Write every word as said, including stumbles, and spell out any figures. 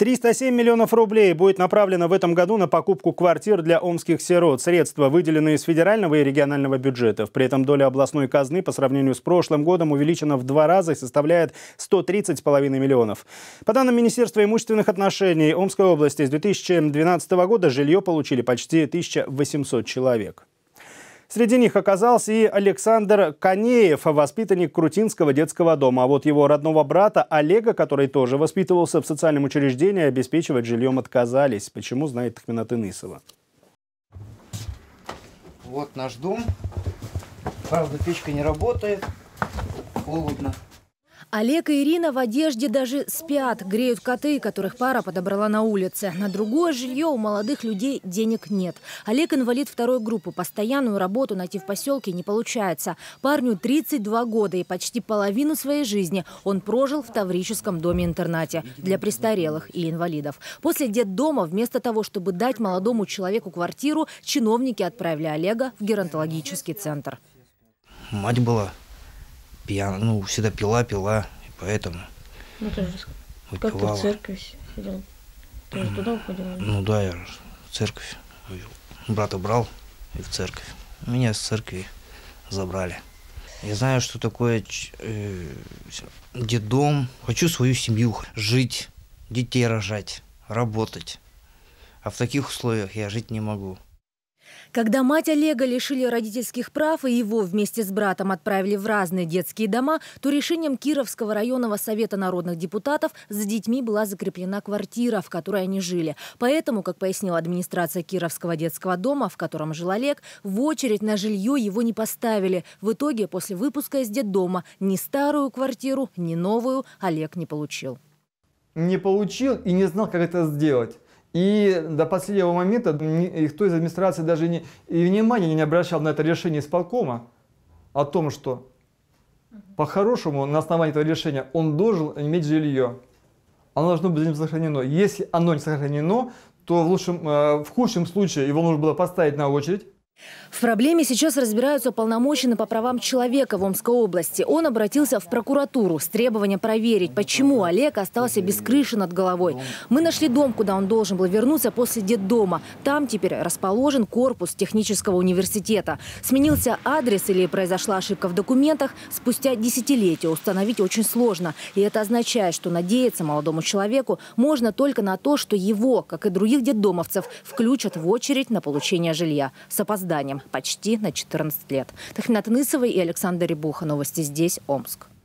триста семь миллионов рублей будет направлено в этом году на покупку квартир для омских сирот. Средства выделены из федерального и регионального бюджетов. При этом доля областной казны по сравнению с прошлым годом увеличена в два раза и составляет сто тридцать с половиной миллионов. По данным Министерства имущественных отношений Омской области, с две тысячи двенадцатого года жилье получили почти тысяча восемьсот человек. Среди них оказался и Александр Конеев, воспитанник Крутинского детского дома. А вот его родного брата Олега, который тоже воспитывался в социальном учреждении, обеспечивать жильем отказались. Почему, знает Тахминат Инысова. Вот наш дом. Правда, печка не работает. Холодно. Олег и Ирина в одежде даже спят, греют коты, которых пара подобрала на улице. На другое жилье у молодых людей денег нет. Олег инвалид второй группы. Постоянную работу найти в поселке не получается. Парню тридцать два года, и почти половину своей жизни он прожил в Таврическом доме-интернате для престарелых и инвалидов. После детдома, вместо того, чтобы дать молодому человеку квартиру, чиновники отправили Олега в геронтологический центр. Мать была пьяна, ну, всегда пила, пила, и поэтому ну, тоже, как ты в церковь сидел? Ты же туда уходил? Ну да, я в церковь. Брата брал и в церковь. Меня с церкви забрали. Я знаю, что такое э, детдом. Хочу свою семью, жить, детей рожать, работать. А в таких условиях я жить не могу. Когда мать Олега лишили родительских прав и его вместе с братом отправили в разные детские дома, то решением Кировского районного совета народных депутатов за детьми была закреплена квартира, в которой они жили. Поэтому, как пояснила администрация Кировского детского дома, в котором жил Олег, в очередь на жилье его не поставили. В итоге, после выпуска из детдома, ни старую квартиру, ни новую Олег не получил. Не получил и не знал, как это сделать. И до последнего момента никто из администрации даже не, и внимания не обращал на это решение исполкома о том, что по-хорошему на основании этого решения он должен иметь жилье. Оно должно быть сохранено. Если оно не сохранено, то в, лучшем, в худшем случае его нужно было поставить на очередь. В проблеме сейчас разбираются уполномоченный по правам человека в Омской области. Он обратился в прокуратуру с требованием проверить, почему Олег остался без крыши над головой. Мы нашли дом, куда он должен был вернуться после детдома. Там теперь расположен корпус технического университета. Сменился адрес или произошла ошибка в документах, спустя десятилетия установить очень сложно. И это означает, что надеяться молодому человеку можно только на то, что его, как и других детдомовцев, включат в очередь на получение жилья с опозданием. Почти на четырнадцать лет. Тахминат Инысова и Александр Рябуха. Новости здесь, Омск.